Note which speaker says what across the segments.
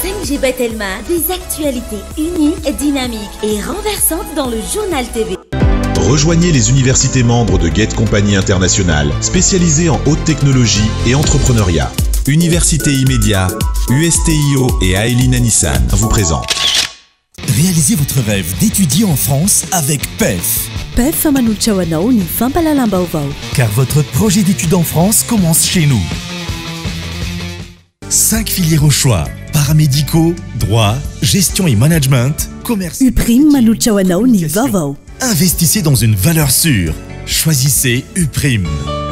Speaker 1: 5G Batelma, des actualités uniques, dynamiques et renversantes dans le journal TV.
Speaker 2: Rejoignez les universités membres de Get Compagnie Internationale, spécialisées en haute technologie et entrepreneuriat. Université Immédiat, USTIO et Aeline Nissan vous présentent.
Speaker 3: Réalisez votre rêve d'étudier en France avec PEF.
Speaker 4: PEF Manuchawanao ni Fampalalambaovao.
Speaker 3: Car votre projet d'études en France commence chez nous. 5 filières au choix: paramédicaux, droit, gestion et management, commerce.
Speaker 4: Uprime Manuchawanao ni Vavao.
Speaker 3: Investissez dans une valeur sûre. Choisissez Uprime.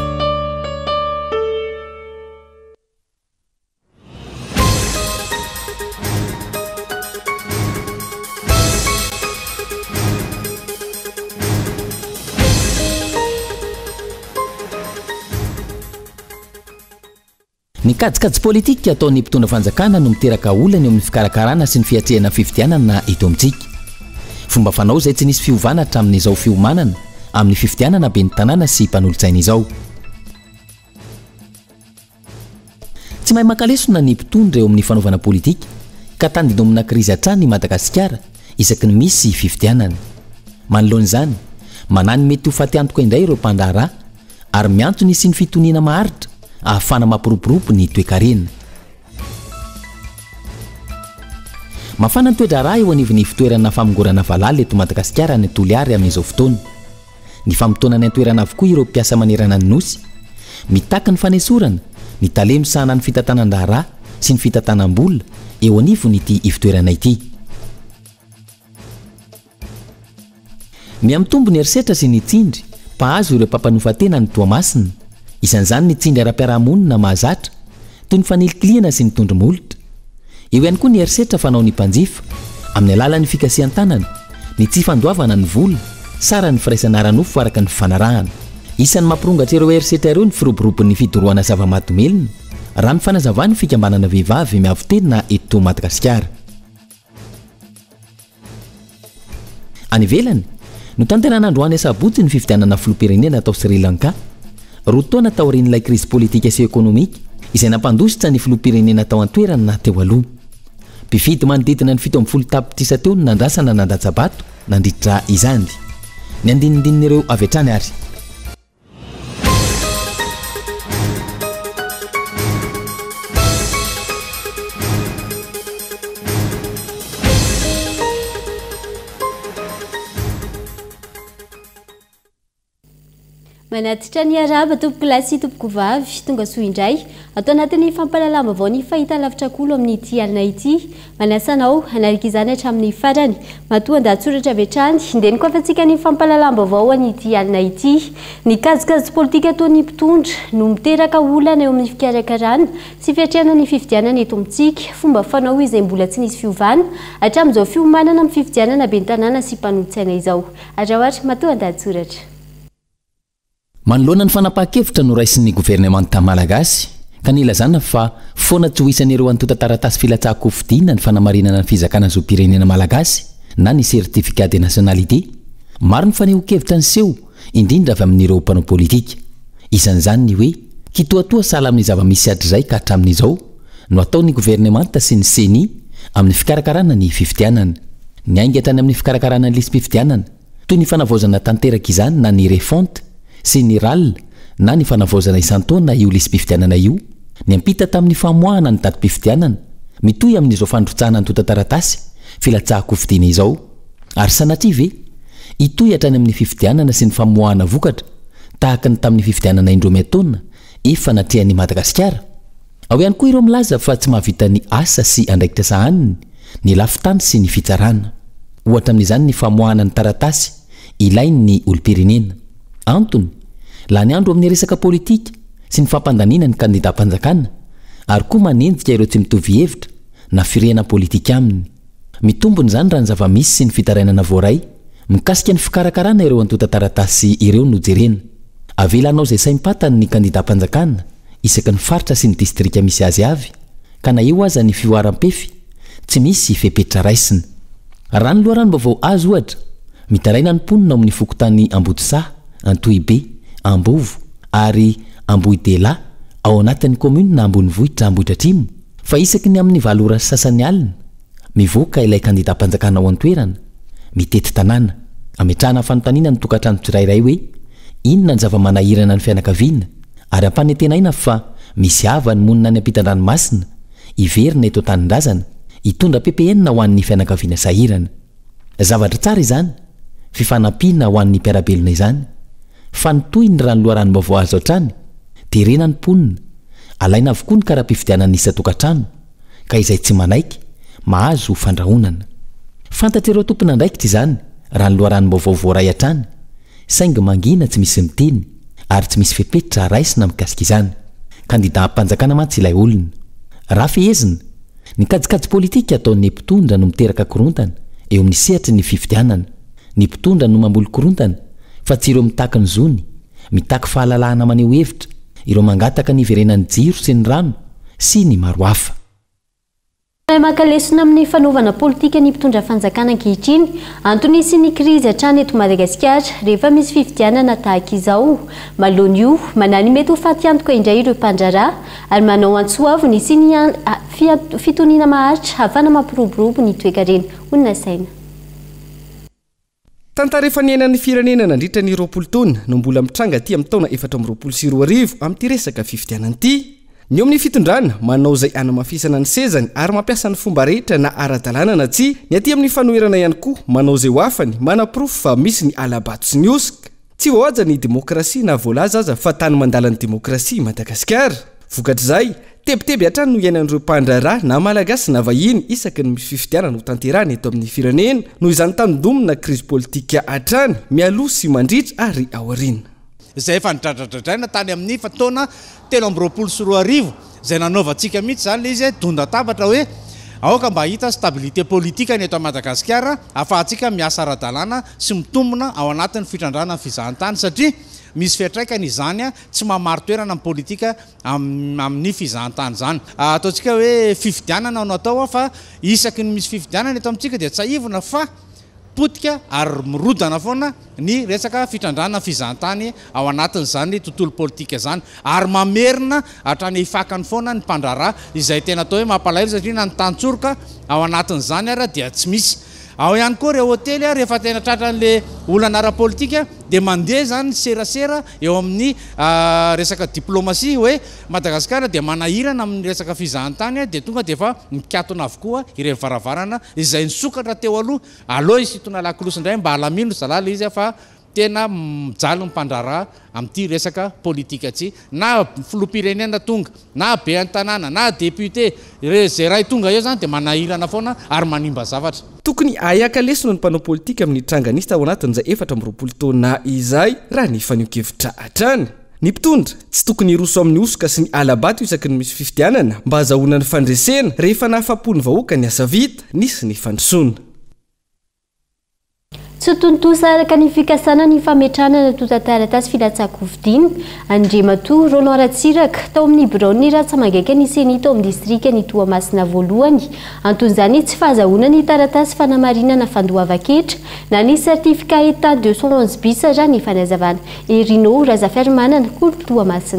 Speaker 5: Ny kajikajy politika ataon'ny mpitondra fanjakana no miteraka olana eo amin'ny fikarakarana sy ny fiatrehana fifidianana eto amintsika. Fomba fanao izay tsy nisy fiovana hatramin'izao fiomanana amin'ny fifidianana be ny tanàna sy mpanolotsaina izao. Tsy mahay makalesona ny mpitondra eo amin'ny fanaovana politika ka tandidomina krizy hatrany i Madagasikara isaky ny misy fifidianana. Manoloan'izany, manany mety ho fatiantoka indray ireo mpandraharaha ary miantony sy ny fitoniana maharitra ahafana mampiroborobo ny toe-karena. Mafana ny toe-draharaha eo anivon'ny fitoerana famongorana valala eto Madagasikara ny Toliary amin'izao fotoana. Ny famotonana toerana avokoa ireo mpiasa manerana ny nosy, mitaka ny fanesorana, ny talemisahana ny fitantanan-draharaha sy ny fitantanam-bola eo anivon'ity ifitoerana ity. Miamitombo ny erisetra sy ny tsindry mpahazo ireo mpampanofatena ny toamasina. Isan'izany ny tsindry ara-piarahamonina mahazatra toy ny faniliklihana sy ny tondromolotra. Eo ihany koa ny erisetra fanao ny mpanjifa amin'ny alalan'ny fikasihan-tanana, ny tsy fandoavana ny vola, sara ny firaisana ara-nofo araka ny fanarahana. Isan'ny mampirongatra ireo erisetra ireo ny firoborobon'ny fidorohana zava-matomelona raha ny fanazavana ny fikambanana vehivavy miavotena eto Madagasikara. Any ivelany no tanterana androany sabotsy ny fifidianana filoham-pirenena atao Sri Lanka. Roa taona taorian'ilay krizy politika sy ekonomika izay nampandositra ny filoham-pirenena tao an-toerana teo aloha. Mpividy manodidina ny 17 tapitrisa teo ny nandrasana nandaja-bato nandritra izany. Ny andinindinireo avy hatrany ary.
Speaker 6: Manatitra ny araba tompoko lahy sy tompoko vavy tonga soa indray atao anatin'ny fampalalama avao ny fahita lavitra kolo amin'ity alina ity. Manasanao anaraka izany hatramin'ny farany matoa andatsoratra avy hatrany indeny koa afantsika ny fampalalama avao an'ity alina ity. Ny kajikajy politika ataon'ny mpitondra no miteraka olana eo amin'ny fikarakarana sy fiatrehana ny fifidianana eto amintsika. Fomba fanao izay mbola tsy nisy fiovana hatramin'izao fiomanana amin'ny fifidianana be ny tanàna sy mpanolotsaina izao. Atrahoatra matoa andatsoratra.
Speaker 5: Manoloana ny fanapahan-kevitra no raisin'ny gouvernemanta malagasy ka nilazana fa foana tsy ho isan'ireo antota taratasy filatsahako fidiana ny fanamarinana ny fizakana zo pirenena malagasy na ny certificat de nationalité. Maro ny faneho-kevitra nyseho indrindra avy amin'ireo mpanao politika. Isan'izany ny hoe kitoatoa sahala amin'ny zava-misy hatrizay ka hatramin'izao no ataon'ny gouvernemanta sy ny CENI amin'ny fikarakarana ny fifidianana. Ny ainga hatrany amin'ny fikarakarana ny lisam-pifidianana toy ny fanavaozana tanteraka izany na ny refonte sy ny RAL na ny fanavaozana isan-taona io lisam-pifidianana io, ny ampita tamin'ny famoahana ny datim-pifidianana mitohy amin'izao fandrotsahana ny tota-taratasy filatsahako fidiana izao. Ary sanatria ve itohy hatrany amin'ny fifidianana sy ny famoahana vokatra tahaka ny tamin'ny fifidianana Indrometona efa natrehan'i Madagasikara. Ao ihany koa ireo milaza fa tsy mahavita ny asa sy andraikitra sahaniny ny lafitany sy ny fitsarana. Ohatra amin'izany ny famoahana ny taratasy ilain'ny olom-pirenena. Antony, la ny andro amin'ny resaka politika sy ny fampandaniana ny kandidam-panjakana ary koa manenjika ireo tsy mitovy hevitra na firena politika aminy. Mitombony izany raha ny zava-misy sy ny fitarainana voaray mikasika ny fikarakarana ireo antota taratasy ireo no jerena. Avelanao izay saim-patany ny kandidam-panjakana isaky ny faritra sy ny distrika misy azy avy ka na eo aza ny fioaram-pefy tsy misy fepetra raisina. Raha ny loharano-baovao azo ohatra mitaraina ny mponina amin'ny fokotany Ambotsaha, Antohibe, Ambovo ary Ambohidela ao anatin'ny commune na Ambonivohitra Ambohidratrimo fa isaky ny amin'ny valora sasany alina mivoaka ilay kandida mpanjakana ao an-toerana mitety tanàna ametrahana fanontaniana ny tokantrano tsirairay hoe inona ny zava-manahirana ny fianakaviana ary ampanentenaina fa misy ava ny monina ny ampitan-dranomasina iverina eto an-tanindrazana hitondra PPN ho an'ny fianakaviana sahirana. Zavatra tsara izany, fifanampiana ho an'ny mpiarabelona izany. Fa nitoy ny rano loharanom-baovao azo hatrany, terena ny mponina, alaina avokoa ny kara-pifidianana isa-tokantrano, ka izay tsy manaiky, mahazo fandrahonana. Fantatr'ireo tompona andraikitra izany, rano loharanom-baovao voaray hatrany, saingy mangina tsy misy miteny, ary tsy misy fepetra raisina mikasika izany. Kandida mpanjakana mantsy ilay olona. Raha fehezina, ny kajikajy politika ataon'ny mpitondra no miteraka korontana eo amin'ny sehatry ny fifidianana. Ny mpitondra no mamboly korontana, fa tsy ireo mitaky ny zony, mitaky fahalalahana maneho hevitra, ireo mangataka ny iverenan'ny jiro sy ny rano sy ny maro hafa.
Speaker 6: Makalesona amin'ny fanaovana politika ny mpitondra fanjakana ankehitriny, antony sy ny krizy hatrany eto Madagasikara rehefa misy fifidianana tahaka izao. Malohany io, manany mety ho faty antoka indray ireo mpandrarà ary manao antsoaviny sy ny fitoniana maharitra hafana mampiroborobo ny toekarena. Onona saina.
Speaker 7: Tantarefa niainan'ny firenena nandritra ny 20 taona no mbola mitranga aty amin'ny taona 2024 amin'ity resaka fifidianana ity. Ny amin'ny fitondrana manao zay anamafisana ny sezany ary mampiasa ny fomba rehetra na ara-dalàna na tsy. Ny aty amin'ny fanoherana ihany koa manao zay hoafany manaprofo fa misy ny alabato sy ny osika. Tsy voaja ny demokrasia na voalaza aza fa tany mandala ny demokrasia Madagasikara. Vokatr'izay, tebiteby hatrany no iainan'ireo mpandrarà na malagasy na vahiny isaky ny misy fifidianana ho tanterahana eto amin'ny firenena noho izany tandomina krizy politika hatrany mialoha sy mandritra ary aoriana.
Speaker 8: Zay efa nidradradradraina tany amin'ny fataona 2024 zay nanaovantsika mihitsy zany le izy donda tabatra hoe aoka mba hita stabilité politika ny eto Madagasikara afahantsika miasa ara-dalàna sy mitombona ao anatin'ny fitrandrana fizahantany satria misy fiatraikany izany tsy mamaro toerana amin'ny politika amin'ny fizahantany zany. Ataontsika hoe fifidianana no atao fa isaky ny misy fifidianana eto amintsika dia tsaivona fa potika ary mirodana foana ny resaka fitrandrana fizahantany ao anatin'izany tontolo politika zany ary mamerina hatrany ifakany foana ny mpandrarà izay tena atao hoe mampalahelo satria na ny tantsoroka ao anatin'izany ary dia tsy misy. Ao ihany koa ireo hôtely rehefa tena tratran'le olana ara-politika dia mandeha zany serasera eo amin'ny resaka diplomasia hoe Madagasikara dia manahirana amin'ny resaka fizahantany dia tonga dia efa mikatona avokoa ireo varavarana izay nisokatra teo aloha isitona lakolosy indray mba halamino zalala izy fa tena mijaly mpandrarà amin'ity resaka politika tsy na filoham-pirenena tonga na be an-tanàna na député zay ray tonga eo zany dia manahirana foana ary manimba zavatra.
Speaker 7: Tokony ayaka lesona ny mpanao politika amin'ny tranganista ao anatin'izay 420 taona izay raha ny fanio-kevitra hatrany. Ny mpitondra tsy tokony hiroso amin'ny osika sy ny alabato isaky ny misy fifidianana mba azahoana ny fandresena rehefa nahafapo ny vahoaka ny asa vita nisy ny fandrosoana.
Speaker 6: Tsy tontosa araka ny fikasana ny fametrahana tota-taratasy filatsaha-kofidiana Andriamatoa Roland Ratsiraka tao amin'ny biraon'ny ratsamagaika ny senita ao amin'ny distrika ny Toamasina voalohany. Anton'izany tsy fahazahoana ny taratasy fanamarinana fandoava-ketra na ny certificat état 211 bis raha ny fanazavana. Erino Razafiarimanana Kolo Toamasina.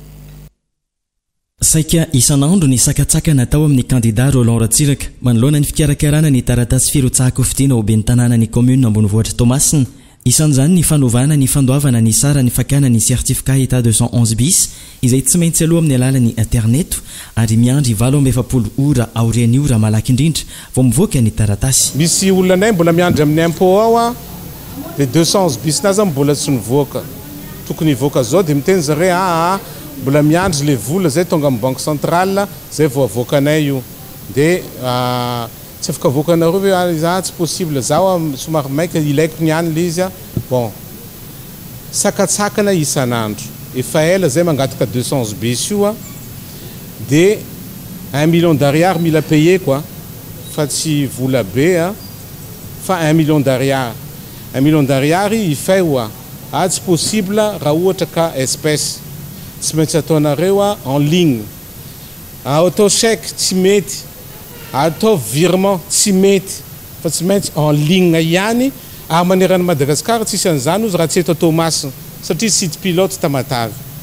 Speaker 9: Saika isan'andro ny sakatsaka natao amin'ny kandida Roland Ratsiraka manoloana ny fikarakarana ny taratasy firotsahako-fidiana ao ben'ny tanàna ny commune Ambonivohitra Toamasina. Isan'izany ny fanovana ny fandoavana ny sara ny fakana ny certificat état 211 bis izay tsy maintsy aloha amin'ny alalan'ny internet ary miandry 7 ora aoriany ora malaky indrindra vao mivoaka ny taratasy.
Speaker 10: Misy olonanay mbola miandry amin'ny impôt ao dia 211 bis naza mbola tsy nivoaka. Tokony hivoaka zao dia miteny zareo mbola miandry le vola zay tonga amin'ny banque centrale zay vao avoakanay io dia tsy afaka avoakanareo hoe tsy possible zao somary maika ilaiko niany le izy bon sakatsakana isan'andro efa ela zay mangataka 211 bis io dia 1 million d'ariary mila payer quoi fa tsy vola be fa 1 million d'ariary 1 million d'ariary ifay tsy possible raha ohatra ka espèce tsy maintsy ataonareo en ligne atao chèque tsy mety atao virement tsy mety fa tsy maintsy en ligne ihany ary manerana Madagasikara tsisy an'izany ozy raha tsy eto Toamasina satria site pilote Tamatavy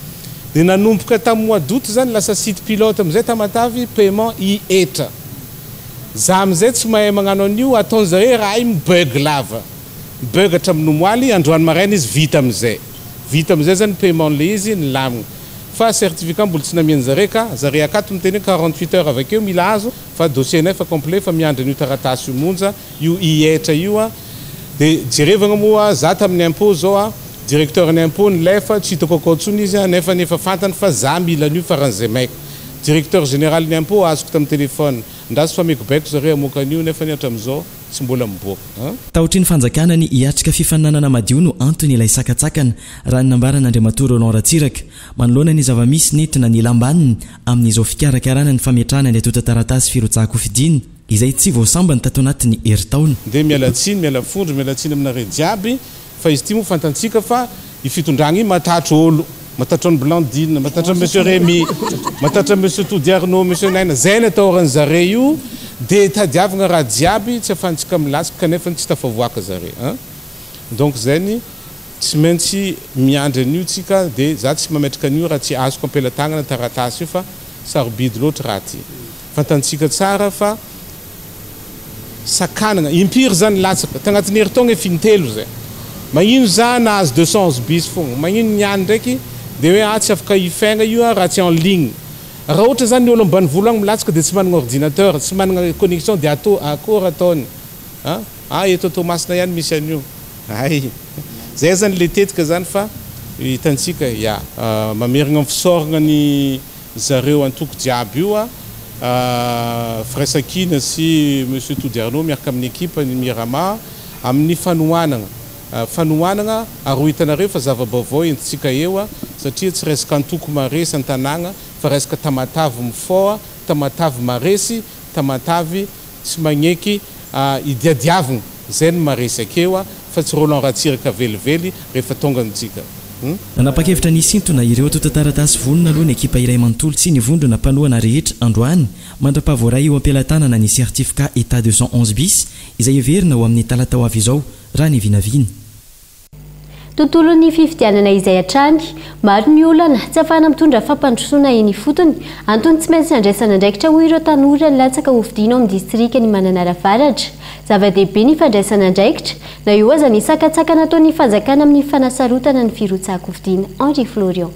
Speaker 10: dia nanomboka tamin'ny mois d'août zany lasa site pilote amizay Tamatavy paiement IETA. Za amizay tsy mahay magnano an'io ataony zareo raha io mibug lava. Mibug hatramin'ny moaly androany maraina izy vita amizay. Vita amizay zany paiement le izy nilamigna. Fa certificat mbola tsy namiany zareo ka zareo akato miteny 48 heures avakeo mila azo fa dossier nay fa complet fa miandry an'io taratasy io monja io IETA io dia jerevagna moa za tamin'ny impôt zao directeur ny impôt nilefa tsy hitako akoatsony izy nefa nefa fantany fa za mila an'io faran'izay maiko. Directeur général ny impôt azoko tamin'ny téléphone ndazy fa mekobeko zareo amoaka an'io nefa ny hatram'izao tsy mbola miboaka.
Speaker 9: Taotry ny fanjakana ny hiatrika fifaninanana madio no antony ilay sakatsakana raha ny nambarana Andriamato Roland Ratsiraka manoloana ny zava-misy nentina ny lambaniny amin'izao fikarakarana ny fametrahana ny atota taratasy firotsahako fidiny izay tsy voasambany tato anatin'ny heritaona.
Speaker 10: Dia mialatsiny mialafondro mialatsiny aminareo jiaby fa izy ty moa fantantsika fa ifitondragna io matatro olo matatra ny Blandine matatra monsieur Rémy matatra monsieur Todiarno monsieur Naina zay ny ataoran'ny zareo io dia tadiavagna raha jiaby tsy afantsika milatsika kanefa tsy tafavoaka zareo. Donc zany tsy maintsy miandry an'io tsika dia za tsy mametraka an'io raha tsy azoko ampelatagnana taratasy io fa sarobidy loatra raha ty. Fantantsika tsara fa sakanana impiry zany latsaka tagnatin'ny heritaogna efintelo zay. Magnino za nahazo 200 bis fogna magnino niany ndraiky dia hoe tsy afaka ifaigna io raha tsy en ligne. Raha ohatra zany ny olo ambany volo agny milatsaka dia tsy managna ordinateur tsy managna connexion dia akory ataony eto Tomasina ihany misy an'io ay zay zany le tetika zany fa hitantsika mamerigna fisoragna ny zareo antoko jiaby io Frère Sakina sy monsieur Todiarno miaraka amin'ny équipe ny Mirama amin'ny fanohanana aroa hitanareo fa zava-baovao entintsika eo satria tsy resaka antoko maresy an-tanàgna fa resaka Tamatavy mifoa Tamatavy maresy Tamatavy tsy magneky idiadiavagna zay ny maresy akeo fa tsy Roland Ratsiraka velively rehefa tonga antsika.
Speaker 9: Nanapa-kevitra nisintona ireo atota taratasy vonona aloha ny ekipa iray manontolo sy ny vondrona mpanohana rehetra androany mandrapavoray eo ampilatanana ny certificat état 211 bis izay everina ho amin'ny talata ho avy izao raha ny vinavina.
Speaker 6: Tontolo ny fifidianana izay hatrany maro ny olana tsy afahana mitondra fampandrosoana eny fotony antony tsy maintsy andraisana andraikitra ho ireo tanora nilatsaka hovidiana amin'ny distrika ny Mananavaratra. Zava-dehibe ny fandraisana andraikitra na io aza ny sakatsakana ataon'ny fanjakana amin'ny fanasarotana ny firotsahako hovidiana. Henri Florian.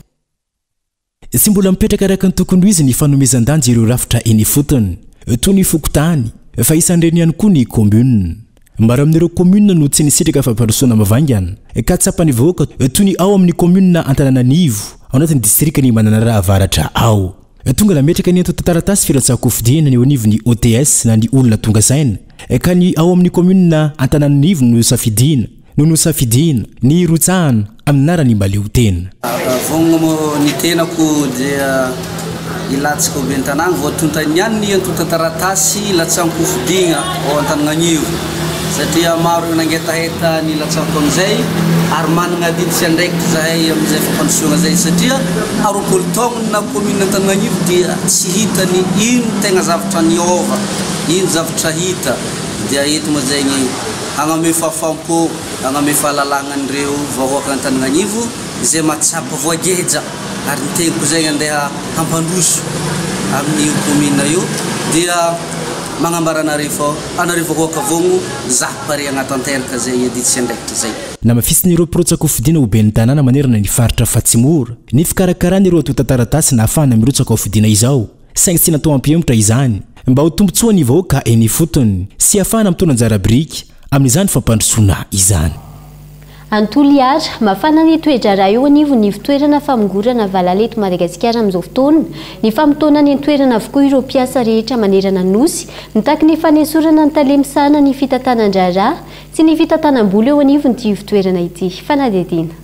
Speaker 11: Sy mbola mipetraka araka ny tokony izy ny fanomezan-danja ireo rafitra eny fotony toy ny fokotany fa isan'ireny ihany koa ny commune. Maro amin'ireo commune no tsy nisitraka fampandrosoana mavangana ka tsapany vahoaka toy ny ao amin'ny commune Antananarivo ao anatin'ny distrika ny Mananavaratra ao. Tonga nametraka ny atota taratasy firotsahako hovidiana ny anivon'ny OTS na ny olona tonga saina ka ny ao amin'ny commune Antananarivo no safidina no safidina ny rotsahana aminarany maleo tena.
Speaker 12: Vogno ny tenako dia ilatsaka obentanagna voatontany ihany ny atota taratasy ilatsako hovidiana ao Antananarivo satria maro nangetaheta ny ilatsako amin'izay ary managna diditsy andraikitra zahay amin'izay fampandrosoana zay satria aroapolo taogno na commune Antananarivo dia tsy hitany ino tegna zavatra niova ino zavatra hita dia eto moa zegny hagname fahafampo hagname fahalalanan'ireo vahoaka Antananarivo izay mahatsapa voageja ary ny tegniko zegny andeha hampandroso amin'ny commune io dia magnambara anareo vahoaka vogno za pare agnato anteraka zay editsy andraikitra zay.
Speaker 11: Na mafisiny ireo pirotsaka hovidiana ho ben'ny tanàna manerana ny faritra Fatsimora ny fikarakarana ireo atota taratasy na ahafahana mirotsaka hovidiana izao saingy tsy natao ampihembotra izany mba ho tombotsoa ny vahoaka eny fotony sy ahafahana mitondra anjara biriky amin'izany fampandrosoana izany.
Speaker 6: Antoliara mafana ny toetra raha eo anivo ny fitoerana famongorana valaleto Madagasikara amin'izao fotoana ny famotona ny toerana avokoa ireo mpiasa rehetra manerana nosy mitaky ny fanesorana ny talemisana ny fitantanandrara sy ny fitantanam-bola eo anivo ny fitoerana ity fanadidina.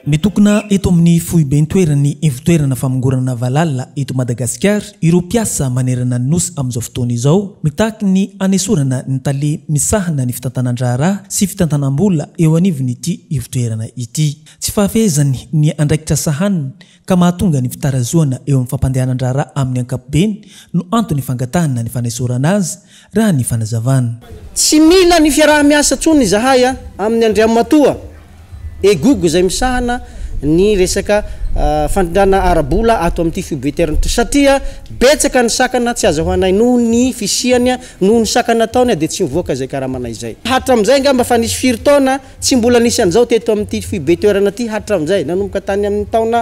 Speaker 13: mitokona eto amin'ny foibe ntoerany ivitoerana famongorana valala eto Madagasikara ireo mpiasa manerana ny nosy amin'izao fotoana izao mitaky ny anesorana ny tale misahana ny fitantanan-draharaha sy fitantanam-bola eo anivon'ity ivitoerana ity tsy fahafehezany ny andraikitra sahaniny ka mahatonga ny fitarazoana eo amin'ny fampandehanan-draharaha amin'ny ankapobeny no antony fangatahana ny fanesorana azy raha ny fanazavana
Speaker 14: tsy mila ny fiaraha-miasa tsony zahay amin'ny andriamatoa egogo zay misahana ny resaka fandrana arabola ato amin'ity fibeterana satria betsaka ny sakana tsy azahoanay noho ny fisiany noho ny sakana taony dia tsy mivoaka zay karamanay zay hatramizay ngamba fa nisy firy taona tsy mbola nisy an'izao teto amin'ity fibeterana ty hatramizay nanomboka tany amin'ny taona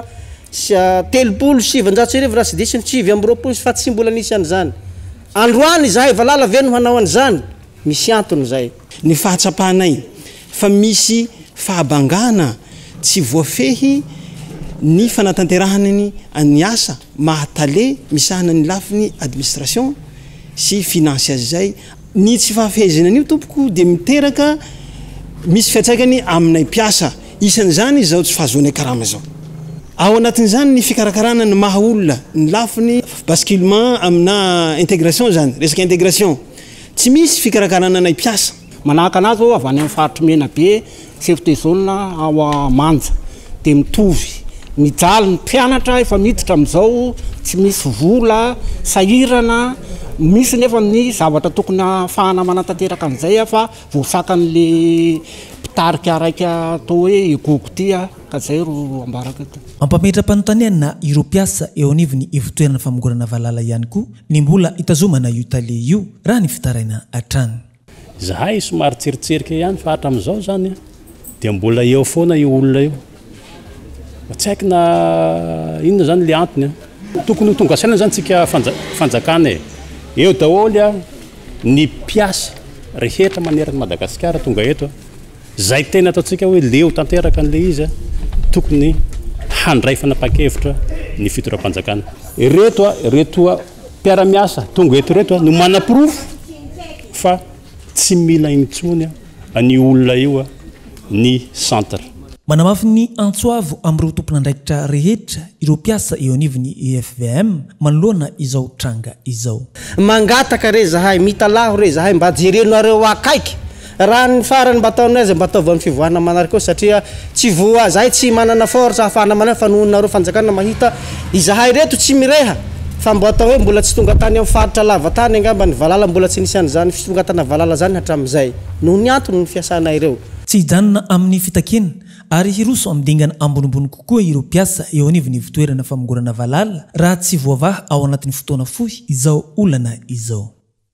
Speaker 14: 37 raha sy diso ny 9 fa tsy mbola nisy an'izany androany zahay valala veno hanao an'izany misy antony zay
Speaker 15: ny fahatsapanay fa misy fahabangana tsy voafehy ny fanatanterahany ny asa mahatale misahana ny lafiny administration sy finance azy zay ny tsy fahafehezana an'io tompoko dia miteraka misy fiatsaikany aminay mpiasa isan'izany zao tsy fahazoanay karama zao ao anatin'izany ny fikarakarana ny maha olona ny lafiny basculement amina intégration zany resaka intégration tsy misy fikarakarana anay mpiasa
Speaker 16: manahaka anazy ao avy any amin'ny faritry mena be seftezaona ao manja dia mitovy mijaly ny mpianatra efa miditra amin'izao tsy misy vola sahirana misy nefa ny zavatra tokony ahafahana manatanteraka an'izay fa voasakan'le mpitarika raika atao hoe egogo tya ka zay ro ambaraka t
Speaker 13: ampametra-panontaniana ireo mpiasa eo anivony ivitoerana famongorana valala ihany koa ny mbola hitazomana io tale io raha ny fitaraina atrany
Speaker 17: zahay somary tseritseriky ihany fa hatram'izao zany dia mbola eo foana io olona io tsy haiko na inona zany le antony tokony tonga saina zany tsika fanjakana eo daholy ny mpiasa rehetra maneraka Madagasikara tonga eto zay tena ataontsika hoe leo tanteraka an'le izy tokony handray fanapakevitra ny fitoram-panjakana reto mpiara-miasa tonga eto reto no manapirofo fa tsy mila intsony ny olona io ny centre
Speaker 13: manamafy ny antsoavo amin'ireo tompon'andraikitra rehetra ireo mpiasa eo anivony EFVM manoloana izao tranga izao
Speaker 14: mangataka re zahay mitalaho re zahay mba jerenareo akaiky raha ny farany mba ataonay azy mba ataovan'ny fivoahana manaraka eo satria tsy voa zahay tsy manana force ahafahana manana fa nohonareo fanjakana mahita izahay reto tsy mireha fa mbo atao hoe mbola tsy tonga tany amin'ny faritra lava tany angamba ny valala mbola tsy nisy an'izany fitongatana valala zany hatram'izay noho ny antony ny fiasanay ireo
Speaker 13: tsy hijanona amin'ny fitakena ary hiroso amidingana ambonimbony kokoa ireo mpiasa eo anivony fitoerana famongorana valala raha tsy voavaha ao anatin'ny fotoana fohy izao olana izao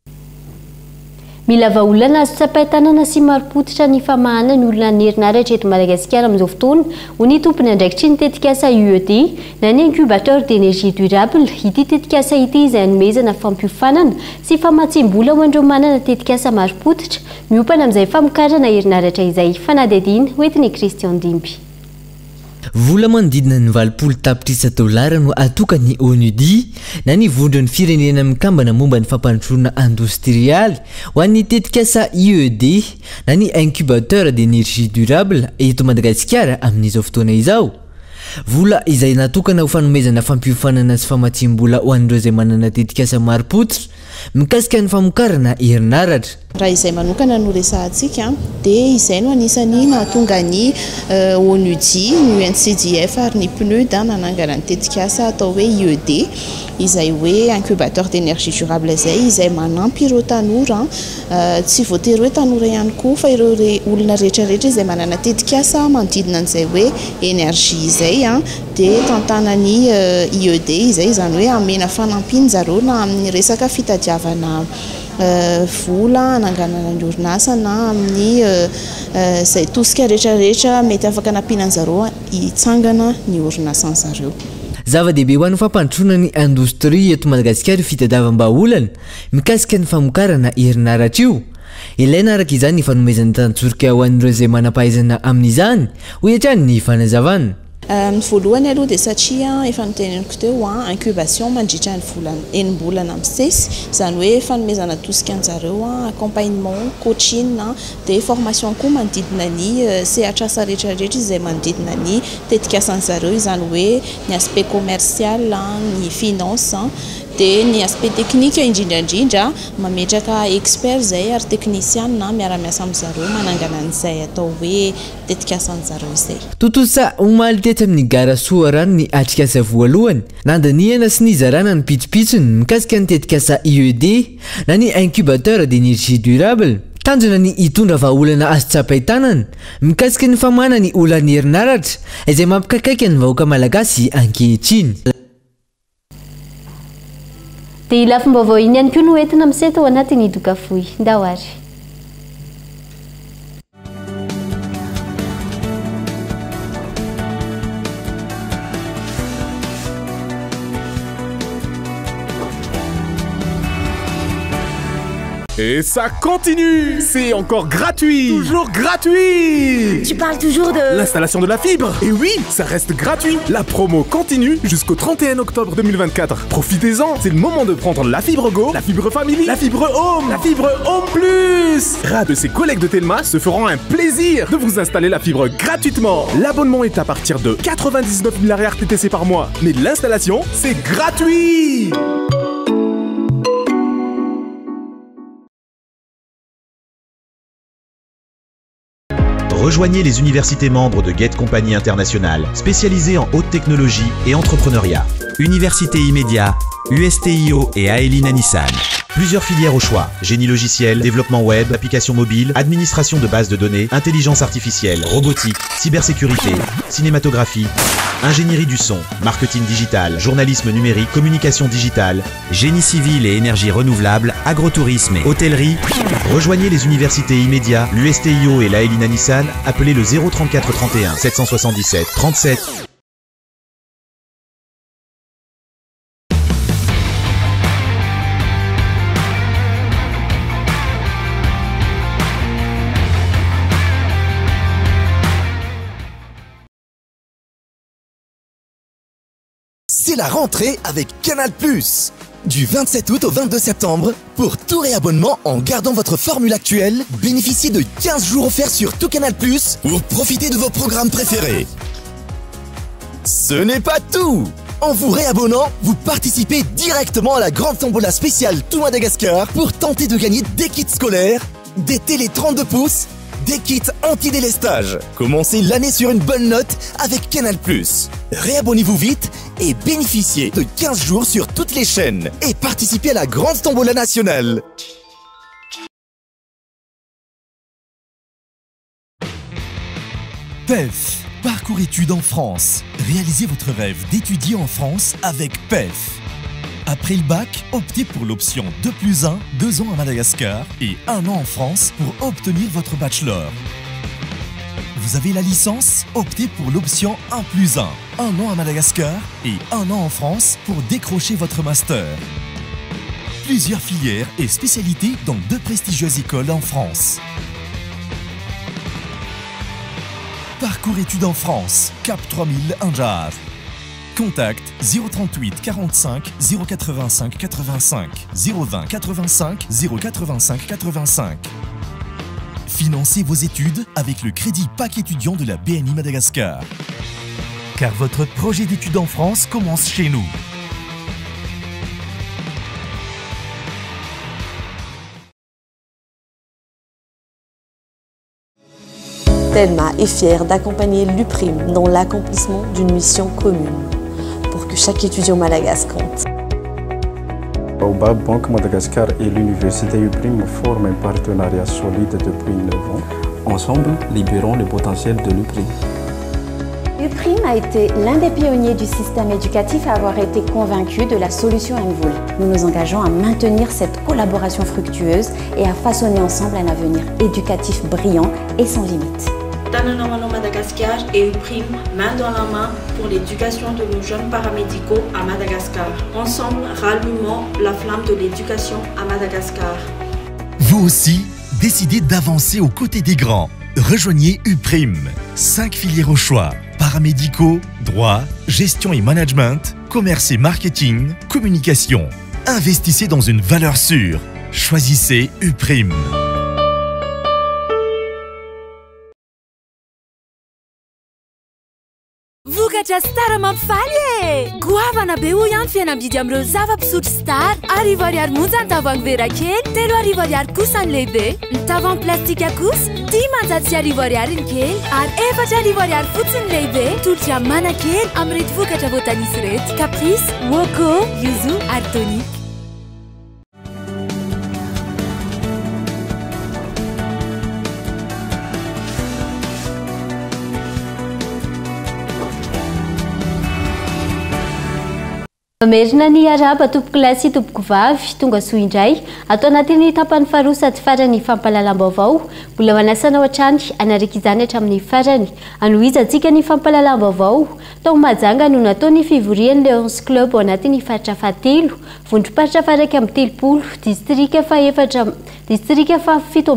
Speaker 6: mila vaolana sy tsapaitanana sy maripotitra ny famahana ny olona nerinaratra eto Madagasikara amin'izao fotoana ho ny tompony andraikitry ny tetikasa UED na ny incubateur d'énergie durable ity tetikasa ity izay anomezana fampiofanana sy famatsim-bola ho andreo manana tetikasa maripotitra miopana amin'izay famokarana herinaratra izay fanadidina hoetiny Christian Dimby
Speaker 18: vola manodidina ny 20 tapitrisa dolara no atokany ONUD na ny vondron'ny firenena mikambana momba ny fampandrosoana industrialy ho an'ny tetikasa UED na ny incubateur d'énergie durable eto Madagasikara amin'izao fotoana izao vola izay natokana ho fanomezana fampiofanana sy famatsim-bola ho an'ireo izay manana tetikasa maripotitra mikasika ny famokarana herinaratra
Speaker 19: raha izay manokana no resahantsika dia izay no anisany nahatonga ny ONUD, ny UNCDF ary ny PNUD nanangana ny tetikasa atao hoe UED izay hoe incubateur d'énergie durable izay manampy ireo tanora tsy voatery hoe tanora ihany koa fa ireo olona rehetrarehetra izay manana tetikasa manodidina an'izay hoe énergie izay dia tantanany UED izay zany hoe amena fanampiny zareo na amin'ny resaka fitadiavana vola ananganana ny orinasa na amin'ny zay tosika rehetrarehetra mety afaka nampiana an'zareo hitsangana ny orinasa an'zareo
Speaker 18: zava-dehibe ho an'ny fampandrosoana ny indostria eto Madagasikara fitadiavam-baolana mikasika ny famokarana herinaratra io ilaina araka izany ny fanomezana tantsorika ho an'ireo izay manam-pahaizana amin'izany ho hiatrany ny fanazavana
Speaker 19: voalohany aloha dia satria efa niteneniko teo incubation mandritra ny volana enim-bolana amin'ny sesy izany hoe fanomezana tosika anjareo accompagnement coaching dia formation koa manodidina ny sehatrasa rehetrarehetra izay manodidina ny tetikasan'zareo izany hoe ny aspect commercial ny finance dia ny aspect technique indrindrandrindra mametraka expert zay ary technicien miara-miasa amin'zareo manangana an'izay atao hoe tetikasan'zareo izay.
Speaker 18: Totosa omaly tety amin'ny garasoa rano ny atrikasa voalohany nandaniana sy ny zarana ny pitsopitsony mikasika ny tetikasa IED na ny incubateur d'énergie durable tanjona ny hitondra vahaolana azo tsapain-tanana mikasika ny famana ny olany herinaratra izay mampikakaiky ny vahoaka malagasy ankehitriny.
Speaker 6: Dia lafim-baovao iny ihany koa no entina misety ao anatin'ny doka fohy ndahoary.
Speaker 20: Et ça continue! C'est encore gratuit! Toujours gratuit!
Speaker 1: Tu parles toujours de...
Speaker 20: L'installation de la fibre! Et oui, ça reste gratuit! La promo continue jusqu'au 31 octobre 2024. Profitez-en! C'est le moment de prendre la fibre Go, la fibre Family, la fibre Home, la fibre Home Plus! Ras de ses collègues de Telma se feront un plaisir de vous installer la fibre gratuitement. L'abonnement est à partir de 99 000 RTTC par mois. Mais l'installation, c'est gratuit!
Speaker 2: Rejoignez les universités membres de Gate Compagnie Internationale, spécialisées en haute technologie et entrepreneuriat. Université Immédiat, USTIO et Aelina Nissan. Plusieurs filières au choix: génie logiciel, développement web, applications mobiles, administration de bases de données, intelligence artificielle, robotique, cybersécurité, cinématographie, ingénierie du son, marketing digital, journalisme numérique, communication digitale, génie civil et énergie renouvelable, agrotourisme et hôtellerie. Rejoignez les universités Immédiat, l'USTIO et l'Aelina Nissan. Appelez le 034 31 777 37.
Speaker 21: C'est la rentrée avec Canal+. Du 27 août au 22 septembre, pour tout réabonnement en gardant votre formule actuelle, bénéficiez de 15 jours offerts sur tout Canal+, pour profiter de vos programmes préférés. Ce n'est pas tout! En vous réabonnant, vous participez directement à la grande tombola spéciale Tout Madagascar pour tenter de gagner des kits scolaires, des télé 32 pouces, des kits anti-délestage. Commencez l'année sur une bonne note avec Canal+. Réabonnez-vous vite et bénéficiez de 15 jours sur toutes les chaînes et participez à la grande tombola nationale.
Speaker 3: PEF, Parcours études en France. Réalisez votre rêve d'étudier en France avec PEF. Après le bac, optez pour l'option 2+1, 2 ans à Madagascar et 1 an en France pour obtenir votre bachelor. Vous avez la licence? Optez pour l'option 1+1, 1 an à Madagascar et 1 an en France pour décrocher votre master. Plusieurs filières et spécialités dans 2 prestigieuses écoles en France. Parcours études en France, Cap 3000 Anjar. Contact 038 45 085 85 020 85 085 85. Financez vos études avec le crédit PAC étudiant de la BNI Madagascar. Car votre projet d'études en France commence chez nous.
Speaker 22: Telma est fière d'accompagner l'UPRIM dans l'accomplissement d'une mission commune pour que chaque étudiant malagasy compte.
Speaker 23: Baobab Banque Madagascar et l'université UPRIM forment un partenariat solide depuis 9 ans. Ensemble, libérons le potentiel de l'UPRIM.
Speaker 24: UPRIM a été l'un des pionniers du système éducatif à avoir été convaincu de la solution Envol. Nous nous engageons à maintenir cette collaboration fructueuse et à façonner ensemble un avenir éducatif brillant et sans limite.
Speaker 25: Tananamano Madagascar et UPRIM, main dans la main pour l'éducation de nos jeunes paramédicaux à Madagascar. Ensemble, rallumons la flamme de l'éducation à Madagascar.
Speaker 3: Vous aussi, décidez d'avancer aux côtés des grands. Rejoignez UPRIM. 5 filières au choix. paramédicaux, droit, gestion et management, commerce et marketing, communication. Investissez dans une valeur sûre. Choisissez Uprime.
Speaker 4: Vokatra Star mampifaly goavana be hoy ihany fihenam-bidy amin'ireo zava-pisotro Star. £10 monja ny tavoahangy vera kely, £3 kosa ny lehibe. Ny tavoahangy plastika kosa £10 ny kely ary £4 fotsiny ny lehibe. Tolotra mana kely amin'ireto vokatra voatanisy reto: Caprice, Woko, Yuzu ary Tonic.
Speaker 6: Mamerina ny araba tompoko lahy sy tompoko vavy tonga soa indray atao anatin'ny tapany faharoa sady farany fampahalalam-baovao. Mbola manasana ao hatrany anaraka izany hatramin'ny farany. Anohizantsika ny fampahalalam-baovao. Tao Mahajanga no nataony fivorian'ny Lions Club ao anatin'ny faritra fahatelo, vondrom-paritra faha 130, distrika fa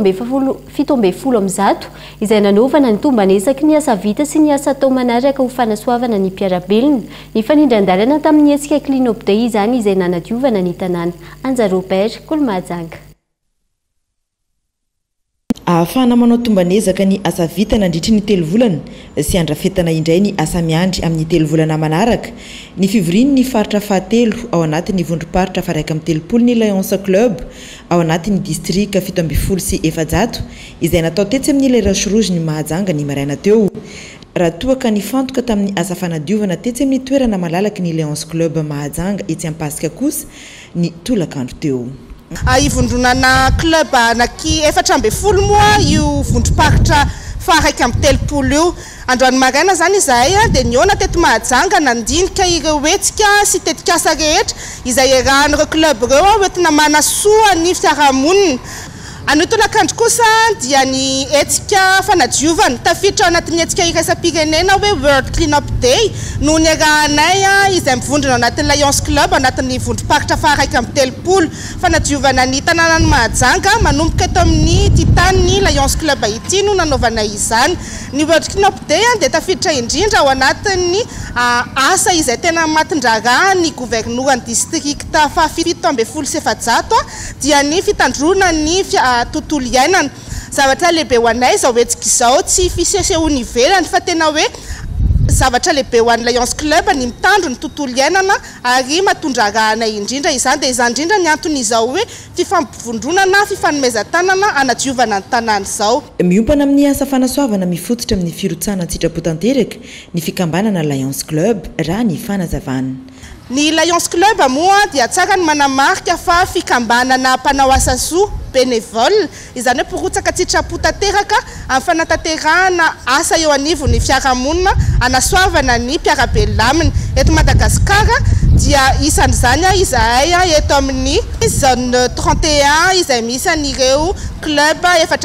Speaker 6: 17 izay nanaovana ny tombanesaky ny asa vita sy ny asa atao manaraka ho fanasoavana ny mpiarabelona. Ny fanindran-dalana tamin'ny hetsika Clean-up Day izany izay nanadiovana ny tanàna. Anjaro Père, Mahajanga.
Speaker 5: Ahafahana manao tombanezaka ny asa vita nandritry ny 3 volana sy andrafetana indray ny asa miandry amin'ny 3 volana manaraka. Ny fivorian'ny faritra fahatelo ao anatin'ny vondrom-paritra faha 130 ny Lions Club ao anatin'ny distrika 17 sy 700 izay natao tetsy amin'ny Lerache Rouge ny Mahajanga ny maraina teo. Raha toa ka nifantoka tamin'ny asa fanadiovana tetsy amin'ny toerana malalaky ny Lions Club Mahajanga etsy ampasika kosa ny tolakandro teo.
Speaker 7: Ivondronana club anaky 4 moa io vondrom-paritra faha 130 io. Androany maraina zany izahay dia niona teto Mahajanga nandinika ireo hetsika sy tetikasa rehetra izay erahan'ireo club ireo hoentina manasoa ny fiarahamonina. Anio tolakandro kosa dia ny hetsika fanadiovana tafiditra ao anatin'ny hetsika iraisam-pirenena hoe World Clean-up Day no ny erahanay izay mivondrona ao anatin'ny Lions Club ao anatin'ny vondrom-paritra faha 130 fanadiovana ny tanànan'ny Mahajanga manomboka eto amin'ny titan'ny Lions Club ity no nanaovana izany. Ny World Clean-up Day dia tafiditra indrindra ao anatin'ny asa izay tena matindrara ny governoran'ny distrikta faha 17 sy 700 dia ny fitandrona ny tontolo iainana. Zavatra lehibe ho anay izao hetsika izao tsy fisesehony ivelany fa tena hoe zavatra lehibe ho an'ny Lions Club ny mitandro ny tontolo iainana ary matondra rahanay indrindra izany dia izany indrindra ny antony izao hoe fifampivondronana fifanomezan-tanana anadiovana ny tanàna izao.
Speaker 5: Miompana amin'ny asa fanasoavana mifototra amin'ny firotsana sitrapo tanteraka ny fikambanana Lions Club raha ny fanazavana.
Speaker 7: Ny Lions Club moa dia tsara ny manamarika fa fikambanana mpanao asa soa bénévole izany hoe porotsaka sitrapo tanteraka amin'ny fanatanterahana asa eo anivon'ny fiarahamonina anasoavana ny mpiarabelona aminy. Eto Madagasikara dia isan'izany izahay eto amin'ny zone 31 izay misy an'ireo club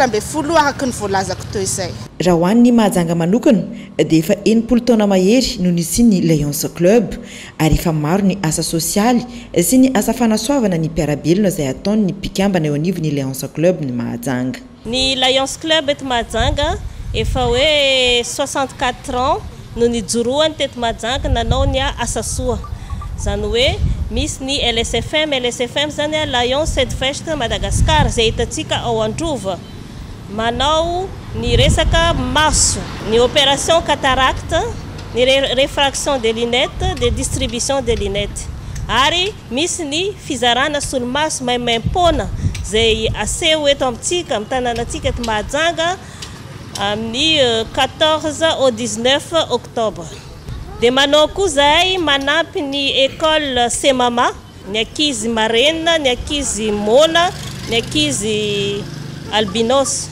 Speaker 7: 4 araka ny voalazako teo izay.
Speaker 5: Raha ho an'ny Mahajanga manokana dia efa 80 taona mahery no nisian'ny Lions Club ary efa maro ny asa sosialy sy ny asa fanasoavana ny mpiarabelona izay ataon'ny mpikambana eo anivon'ny Lions Club ny Mahajanga.
Speaker 8: Ny Lions Club eto Mahajanga efa hoe 64 ans no nijoroany teto Mahajanga nanao ny asa soa. Zany hoe misy ny LSFM zany Lions Sedfest Madagasikara izay hitantsika ao Androva. Manao ny resaka maso, ny opération cataracte, ny réfraction des lunettes, de distribution des lunettes. Ary misy ny fizarana solomaso maimaim-pona izay aseho eto amintsika amin'ny tanànatsika eto Mahajanga amin'ny 14 au 19 octobre. Dia manao koa zahay manampy ny école Semama, ny ankizy Marena, ny ankizy Mona, ny ankizy Albinos.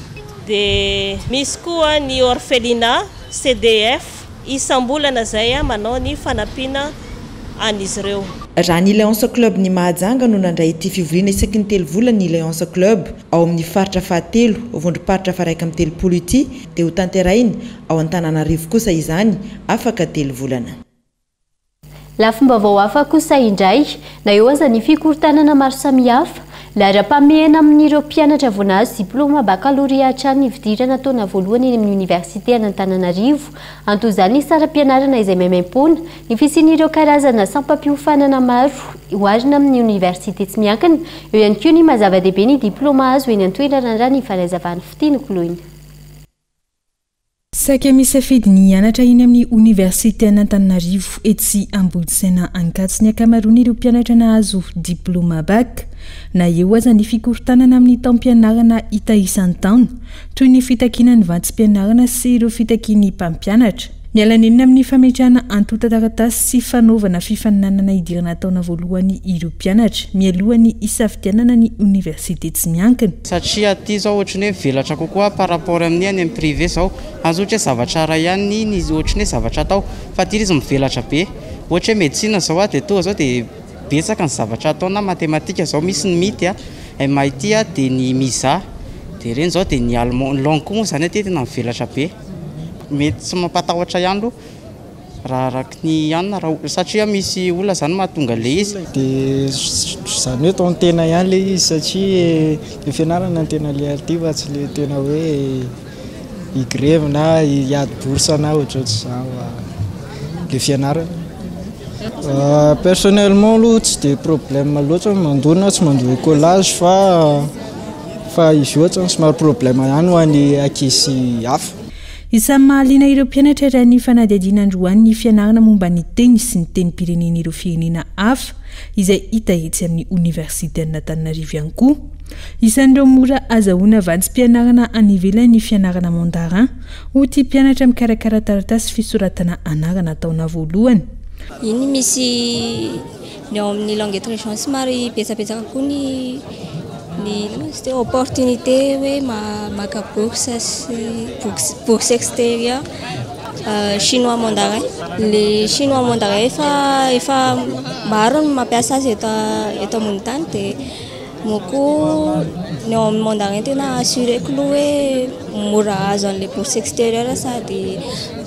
Speaker 8: Dia misy koa ny orphelinat CDF isam-bolana zay manao ny fanampiana an'izy ireo.
Speaker 5: Raha ny Lions Club ny Mahajanga no nandray ity fivoriana isaky ny 3 volana ny Lions Club ao amin'ny faritra fahatelo vondrom-paritra faha 130 ity dia ho tanterainy ao Antananarivo kosa izany afaka 3 volana.
Speaker 6: Lafomba vaovao hafa kosa indray na eo aza ny fikorontanana maro samihafa Lara-pamena amin'ireo mpianatra voanazy diplôma baccalauréat ny fidirana taona voalohany eny amin'ny université an'Antananarivo. Antozany saram-pianarana izay maimaimpona ny fisian'ireo karazana sampam-piofanana maro oharina amin'ny université tsy miankina. Eo ihany koa ny mazava-dehibe ny diplôma azo eny an-toerana raha ny fanazavany fitianiko loina.
Speaker 9: Saika misafidy ny hianatra iny amin'ny université an'Antananarivo etsy Ambohidasaina Ankatso ny akamaroany ireo mpianatra nahazo diplôma bac na eo aza ny fikorontanana amin'ny taom-pianarana hita isan-taona toy ny fitakiana ny vantsim-pianarana sy ireo fitakiany mpampianatra. Mialanenina amin'ny fametrahana antota taratasy sy fanaovana fifaninanana idirana taona voalohany ireo mpianatra mialohan'ny isafidianana ny université tsy miankina.
Speaker 10: Satria aty zao ohatrany hoe velatra kokoa par rapport amin'ny any privé zao azo ohatra zavatra ra ihany ny ohatrany hoe zavatra atao fa ty izy mivelatra be ohatra hoe médecine zao dia toa zao dia betsaka ny zavatra atao na matematika zao misy ny mity MIT dia ny misa dia reny zao dia ny allemand langue koa zany aty tena mivelatra be mety tsy mampatahotra ihany raha araky ny ihany raha satria misy olona zany mahatonga le izy
Speaker 11: dia zany hoe tao tena ihany le izy satria le fianarana tena le altiva tsy le tena hoe igreve na hiady bourse na ohatr'izao le fianarana. Personnellement aloha tsy dia problème loatra mandona tsy mandoa collage fa izy ohatra somary problème ihany ho an'ny ankizy hafa.
Speaker 9: Isan'ny mahaliana ireo mpianatra raha ny fanadihadiana androany ny fianarana momba ny teny sy ny tenim-pirenena ireo firenena hafa izay hita etsy amin'ny université an'Antananarivo ihany koa. Isan'ireo mora azahoana vantsim-pianarana any ivelany ny fianarana mandarin ho tia mpianatra mikarakara taratasy fisoratana anarana taona voalohany.
Speaker 12: Iny misy ny ao amin'ny langue étrangère somary betsabetsaka koa ny opportunité hoe maka bourse extérieure chinois mandarin. Le chinois mandarin efa maro ny mampiasa azy eto ambony tany dia moko ny ao amin'ny mandarin tena assureko aloha hoe mora azo an'le bourse extérieure sady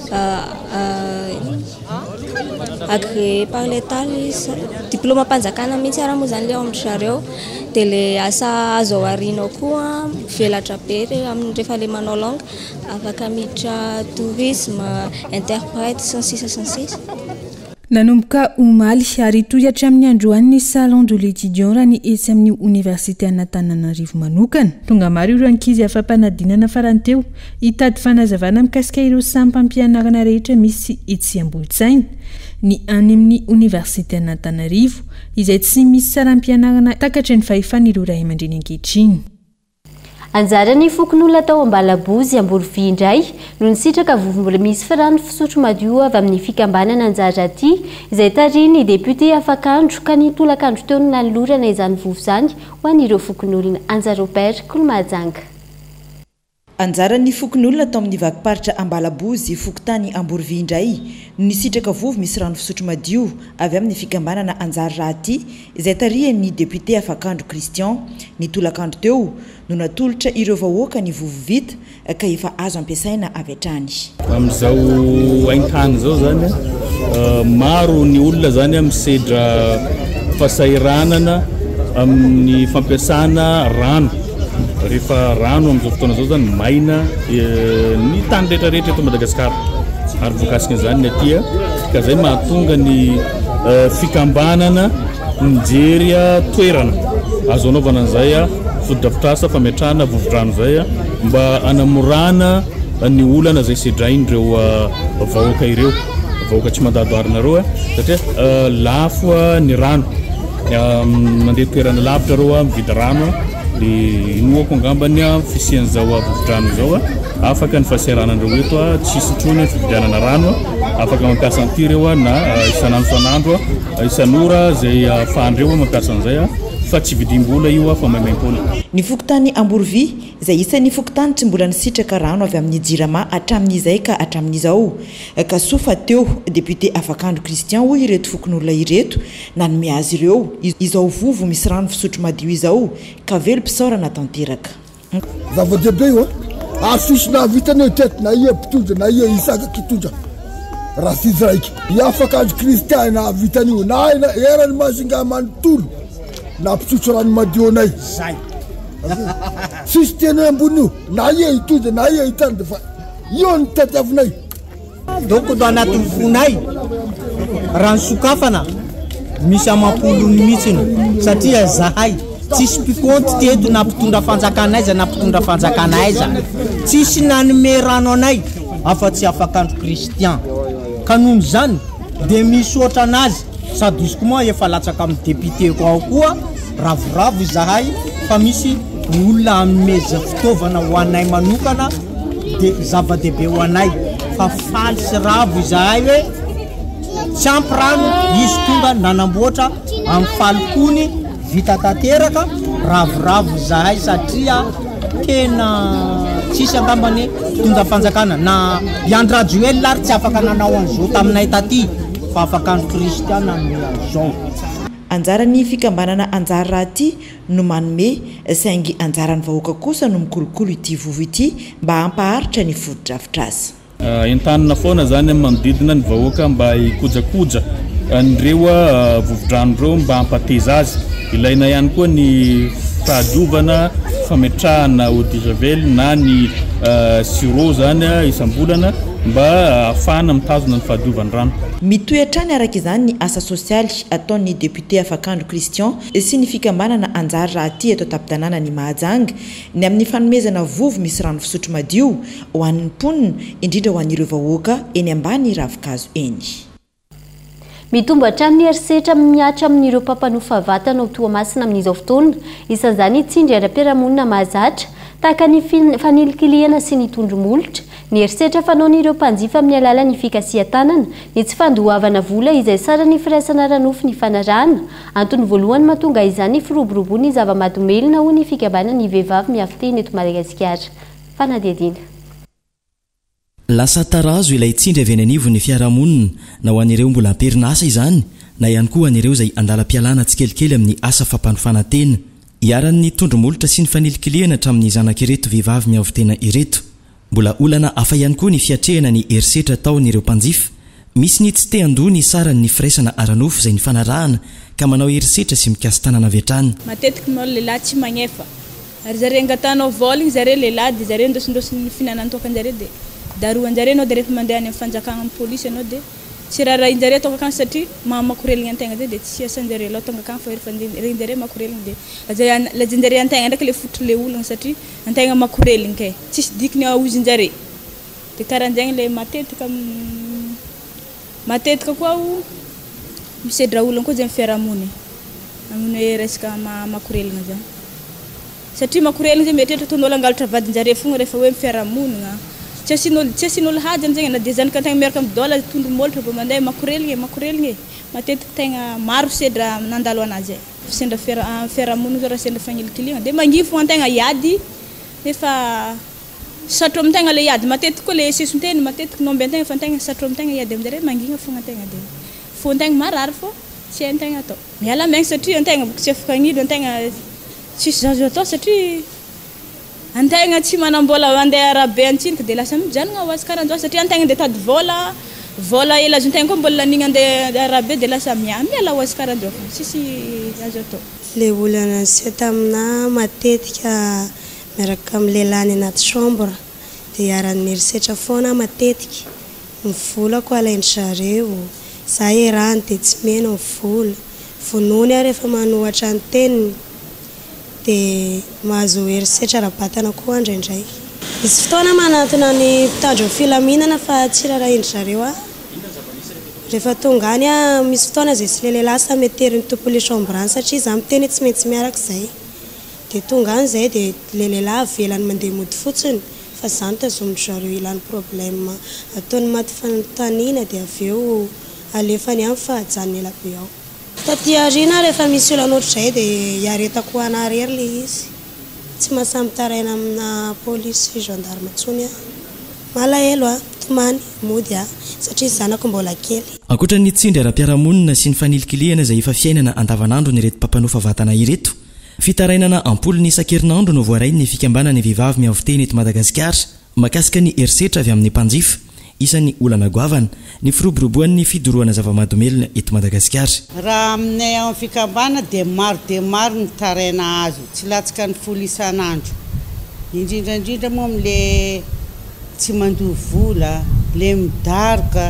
Speaker 12: agréé par l'état diplôme mpanjakana mihitsy raha moa zany le ao amin'ny zareo dia le asa azo aorianao koa velatra be rehefa le manao langue afaka miditra tourisme interprète sans
Speaker 9: nanomboka omaly ary tohatra amin'ny androany ny salon de l'étudiant raha ny etsy amin'ny université an'Antananarivo manokana. Tonga maro ireo ankizy afa-panadinana faranteo hitady fanazavana mikasika ireo sampam-pianarana rehetra misy etsy Ambohidasaina ny any amin'ny université an'Antananarivo izay tsy misy saram-pianarana takatry ny fahefana ireo ray aman-dreny ankehitriny.
Speaker 6: Anjara ny fokon'olona tao Ambalabozy Amborovia indray no nisitraka vovombola misy firano fisotro madio avy amin'ny fikambanana anjara aty izay tariny député Afakandro ka ny tolakandro teo no nanolorana izany vovo izany ho an'ireo fokon'olona. Anjara Robert Kolomajanga.
Speaker 5: Anjara ny fokon'olona tao amin'ny vakiparitra Ambalabozy Fokotany Amborovia indray no nisitraka vovo misy rano fisotro madio avy amin'ny fikambanana anjara aty izay tarihan'ny député Afakandro Christian ny tolakandro teo no natolotra ireo vahoaka ny vovo vita ka efa azo ampiasaina avy hatrany.
Speaker 15: Amin'izao haintany zao zany maro ny olona zany misedra fasahiranana amin'ny fampiasana rano. Rehefa rano amin'izao fotoana zao zany maina ny tany rehetrarehetra eto Madagasikara ary voakasika zany ny aty ka zay mahatonga ny fikambanana mijery toerana azo anaovana an'izay fotodrafitrasa fametrahana vovo-drano zay mba anamorana ny olana zay sedrainy ireo vahoaka ireo vahoaka tsy mandadoarinareo satria lafo ny rano mandeha toerana lavitra reo mividy rano dia inoako angambany fisian'izao vovo-drano zao afaka ny fahasahiranandreo eto tsisy intsony ny fividianana rano afaka mampiasa an'ity ireo na isanandro isan'ora zay ahafahandreo mampiasa an'izay fa tsy vidim-bola io fa maimaim-poana.
Speaker 5: Ny Fokotany Amborovia izay isan'ny fokotany tsy mbola nisitraka rano avy amin'ny jirama hatramin'izay ka hatramin'izao ka sofa teo député Afakandro Christian hoy ireto fokon'olona ireto nanome azy ireo izao vovo misy rano fisotro madio izao ka velo mpisaorana tanteraka.
Speaker 26: Zava-dehibe io asosona vitany teto na ie mpitondra na ie isaka kitondra raha sy izy raiky i Afakandro Christian na vitany io na erany masinga manontolo napisotro rano madio anay
Speaker 13: zay
Speaker 26: sisy tena ambony io na ie itozy na ie itany de fa io ny tadiavinay
Speaker 13: donc do anatin'ny fonay rano sokafana misy amapolony mihitsiny satria zahay tsisy mpikontry teto na mpitondra fanjakanaiza na mpitondra fanjakanaiza tsisy nanome rano anay afa-tsy afakandro kristian ka noho zany de misy ohatra anazy sady izy koa efa latsaka amin'ny député ko ao koa ravoravo zahay fa misy olona ameza fitaovana ho anay manokana de zava-dehibe ho anay fa faly sy ravo zahay hoe tsy ampy rano izy tonga nanamboatra amin'ny falokony vita tanteraka ravoravo zahay satria tena tsisy angambany tonga fanjakana na Iandrajoel lary tsy afaka nanao an'izao taminay taty fa afaka andro kristiana an'izao
Speaker 5: anjarany fikambanana anjara raha ty no manome saingy anjarany vahoaka kosa no mikolokolo ity vovo ity mba hampaharitra ny foto-dravitra azy
Speaker 15: entanina foana zany manodidina ny vahoaka mba hikojakoja nireo vovodrano reo mba hampateza azy ilaina ihany koa ny fahadiovana fametrahana eau de javel na ny sirop zany isam-bolana mba ahafahana mitazona ny fahadiovany rano
Speaker 5: mitoetrany araka izany ny asa sosialy ataon'ny député Afakandro Christian sy ny fikambanana anjara raha ty eto an-tampon-tanàna ny Mahajanga ny amin'ny fanomezana vovo misy rano fisotro madio ho an'ny mponina indrindra ho an'ireo vahoaka eny ambany ravikazo eny.
Speaker 6: Mitombo hatrany ny herisetra miatra amin'ireo mpampanofa vatana ho Toamasina amin'izao fotoana isan'izany itsindry ara-piarahamonina mahazatra tahaka ny fanilikiliana sy ny tondromolotra ny herisetra fanaon'ireo mpanjifa amin'ny alalan'ny fikasihan-tanana ny tsy fandohavana vola izay sara ny firaisana ranofo ny fanarahana antony voalohany mahatonga izany firoboroboana ny zava-mahadomelina ho ny fikambanan'ny vehivavy miafiteny eto Madagasikara. Fanadihadiana.
Speaker 14: Lasa tarazo ilay tsindry avy any anivon'ny fiarahamonina na ho an'ireo mbola amperinasa izany na ihany koa an'ireo izay andala-pialana tsikelikely amin'ny asa fampanofana tena iaran'ny tondromolotra sy ny fanilikiliana hatramin'ny zanak'ireto vehivavy miavitena ireto mbola olana hafa ihany koa ny fiatrehana ny herisetra taon'ireo mpanjifa misy ny tsy te andony sara ny firaisana aranofo izay ny fanarahana ka manao herisetra sy mikasy tanana avy hatrany
Speaker 16: matetika moa lehilahy tsy magnefa ary zareo angatanao vola igny zareo lehilahy de zareo ndosindosiny finanantokanjareo de daroanjareo anao de rehefa mandeha any amin'ny fanjakana amin'ny polisy anao de tsy rarahinjareo tonga akany satria makorelina antegna de tsy asanjareo loha tonga akany fa rehefa renjareo makorelina de lajanjareo antegna ndraiky le fotry le olona satria antegna makorelina kay tsisy dikiny aozinjareo de karan'zegny le matetika koa misedra olona koa zay fiarahamony amin'ny resaka makorelina zany satria makorelina zay mety ton'olo angalatra vadinjareo fogna rehefa hoe fiarahamonina tsy asin'olo hajy amizegny na de zanaka antegna miaraka amin'ny dola tondromolotra vao mandeha makorelina matetika tegna maro sedra nandalo anazy sendra fiarahamonina zao raha sendra fanilikiliana de mangifo antegna iady nefa satro amintegna le iady matetika koa le sesonteny matetika nombe antegna fa antegna satro amintegna iady aminjareo mangina fogna antegna de fo antegna marary fo tsy antegna atao miala maigny satria antegna boka tsy afaka anido antegna tsisy zazo atao satria antegna tsy manambola mandeha arabe antsinika de lasa mijanona ho azy karan'zao satria antegna de tady vola ela azontegna koa mbola nanigna andeha arabe de lasa miala ho azy karan'zao fa tsisy azo atao
Speaker 17: le olana sy tamina matetika miaraka amin'ny lehilahy anaty chambre de iaran'ny herisetra foana matetika mivola koa alainy zareo za erany de tsy mena mivola vonony a rehefa manohatra ny teniny de mahazo herisetra rabatana koa indraindray izy fotoana manantona ny mpitandro filaminana fa tsy rarahindry zareo rehefa tonga any misy fotoana zay sy lehilahy sa metery ny tompony chambre satria za miteny tsy maintsy miaraka zay de tonga any zay de lehilahy velany mandeha mody fotsiny fa zany tazominy zareo ilany problème ataony maty fanontaniana de aveo alefany amin'ny fahajanony elabe ao taty arina rehefa misy olana ohatr'izay de iaretako anarery le izy tsy mahasamby taraina amina polisy gendarme tsony malahelo tomany mody satria zanako mbola kely
Speaker 14: ankoatran'ny tsindry ara-piarahamonina sy ny fanilikiliana izay efa fiainana andavanandro ny reto mpampanofa vatana ireto fitarainana ampoly ny isan-kerinandro no voarainy ny fikambanany vehivavy miaviteny eto Madagasikara makasika ny herisetra avy amin'ny mpanjifa isan'ny olana goavana ny firoboroboan'ny fidoroana zava-mahadomelona eto Madagasikara.
Speaker 1: Raha aminay amin'ny fikambana dia maro ny taraina azo tsy latsaka ny folo isan'andro indrindra moa amin'le tsy mandoa vola le midaroka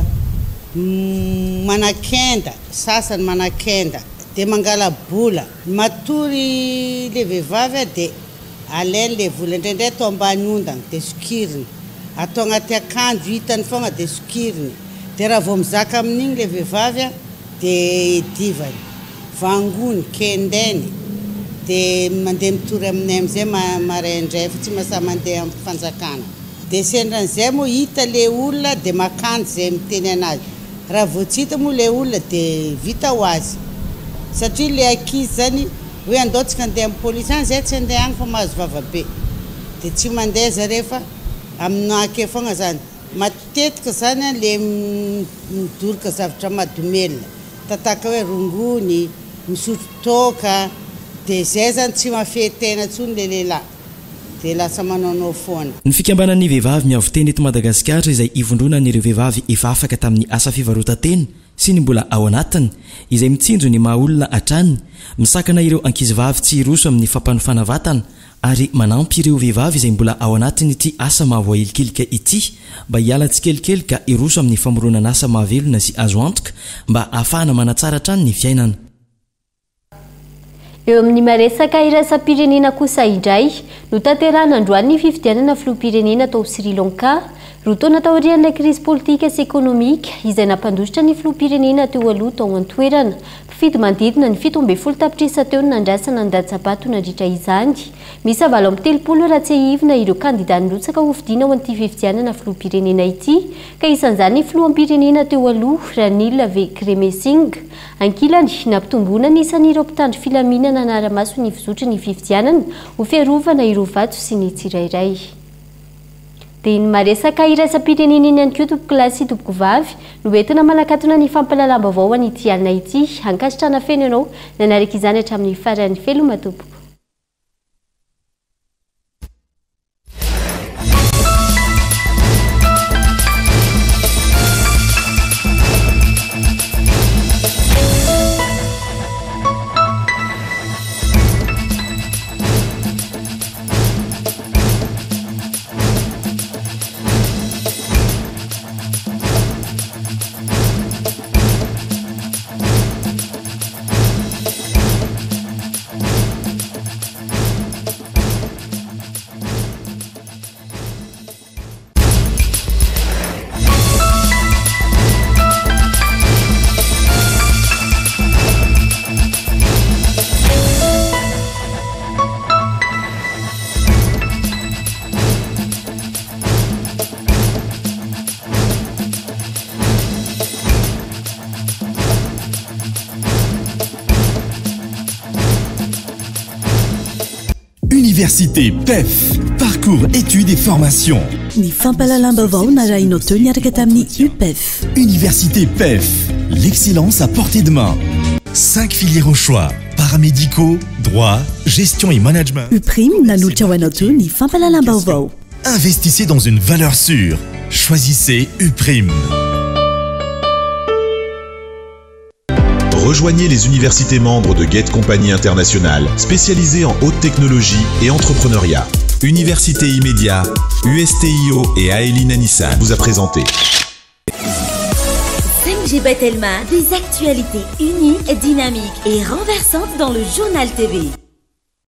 Speaker 1: manakenda sasany manakenda dia mangala bola matory le vehivavy dia alainy le vola indraindray atao ambany ondana dia sokiriny atao agnaty akanjo hitany foagna dia sokiriny dia raha vao mizaka amin'igny le vehivavy dia divany vangony kendainy dia mandeha mitory aminay amin'izay maraindray fa tsy mahasahy mandeha amin'ny fanjakana dia sendran'izay moa hita le olona dia makanjo izay miteny anazy raha vao tsy hita moa le olona dia vita ho azy satria le ankizy zany hoe andaotsika andeha amin'ny polisy any zay tsy andeha any fa mahazo vavabe dia tsy mandeha zareo fa aminake foagna zany matetika zany le midoroka zavatra mahadomelona tataka hoe rongony misotro toka dia zay zany tsy mafehtena tsony le lehilahy dia lasa manaonao foana.
Speaker 14: Ny fikambanan'ny vehivavy miavoteny eto Madagasikara izay ivondrona n'ireo vehivavy efa afaka tamin'ny asa fivarotanteny sy ny mbola ao anatiny izay mitsinjo ny maha olona atraniny misakana ireo ankizivavy tsy hiroso amin'ny fampanofana vatana ary manampy ireo vehivavy izay mbola ao anatiny ity asa mahavoahilikilika ity mba hiala tsikelikely ka hiroso amin'ny famoronana asa mahavelona sy azo antoka mba ahafahana manatsara hatrany ny fiainana.
Speaker 6: Eo amin'ny maresaka iraisam-pirenena kosa indray no tanterahana androany ny fifidianana filoham-pirenena tao Sri Lanka roa taona taorian'ny crise politique sy économique izay nampandositra ny filoham-pirenena teo aloha tao an-toerana. Fidy manodidina ny 17 tapitrisa teo nandrasana ny daty-sabato nandritra izany. Misy 70 raha tsy ahivina ireo kandida nirotsaka ho fidiana ao an'ity fifidianana filoham-pirenena ity ka isan'izany ny filoham-pirenena teo aloha Ranil Wickremesinghe. Ankilany nampitomboana ny isan'ireo mpitandro filaminana anara-maso ny fizotry ny fifidianana ho fiarovana ireo vato sy ny tsirairay. Dia ny maresaka iraisam-pirenena iny ihany koa tompoko lahy sy tompoko vavy no entina malakatona ny fampalalam-baovao an'ity alina ity hankasitrana feno ianao nanaraka izany hatramin'ny faran'ny feloma tompoko.
Speaker 3: Université PEF, parcours études et formations.
Speaker 2: Ny fampalalam-baovao narahinao teo niaraka tamin'ny UPEF.
Speaker 3: Université PEF, l'excellence à portée de main. 5 filières au choix, paramédicaux, droit, gestion et management.
Speaker 2: UPRIM nanolotra ho anao teo ny fampalalam-baovao.
Speaker 3: Investissez dans une valeur sûre. Choisissez UPRIM.
Speaker 18: Rejoignez les universités membres de Gate Compagnie Internationale, spécialisées en haute technologie et entrepreneuriat. Université Immédiat, USTIO et Aeline Anissan vous a présenté.
Speaker 19: 5G Batelma, des actualités uniques, dynamiques et renversantes dans le journal TV.